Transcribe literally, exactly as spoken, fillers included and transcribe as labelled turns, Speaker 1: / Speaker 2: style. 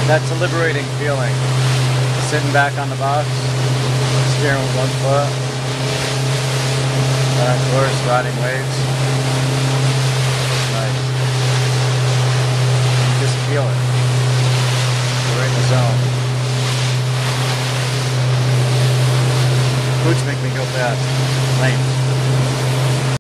Speaker 1: That's a liberating feeling. Sitting back on the box, steering with one foot, and of course riding waves.